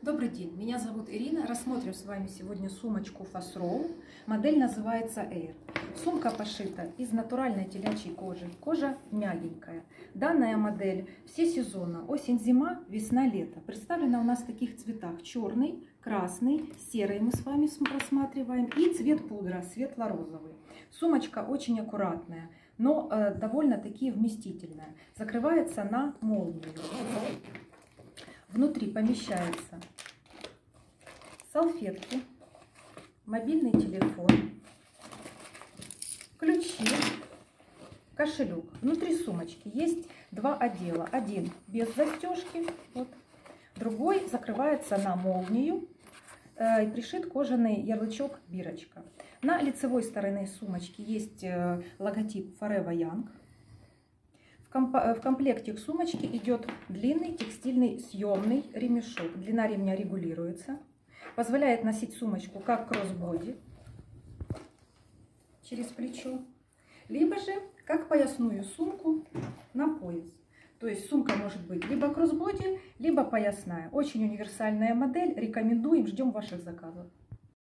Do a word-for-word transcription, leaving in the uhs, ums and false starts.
Добрый день, меня зовут Ирина. Рассмотрим с вами сегодня сумочку Fassrow. Модель называется Air. Сумка пошита из натуральной телячьей кожи. Кожа мягенькая. Данная модель все сезона: осень-зима, весна-лето. Представлена у нас в таких цветах: черный, красный, серый мы с вами рассматриваем, и цвет пудра, светло-розовый. Сумочка очень аккуратная, но э, довольно-таки вместительная. Закрывается на молнию. Внутри помещается салфетки, мобильный телефон, ключи, кошелек. Внутри сумочки есть два отдела. Один без застежки, вот, другой закрывается на молнию э, и пришит кожаный ярлычок бирочка. На лицевой стороне сумочки есть э, логотип Forever Young. В комплекте к сумочке идет длинный текстильный съемный ремешок. Длина ремня регулируется, позволяет носить сумочку как кроссбоди через плечо, либо же как поясную сумку на пояс. То есть сумка может быть либо кроссбоди, либо поясная. Очень универсальная модель. Рекомендуем, ждем ваших заказов.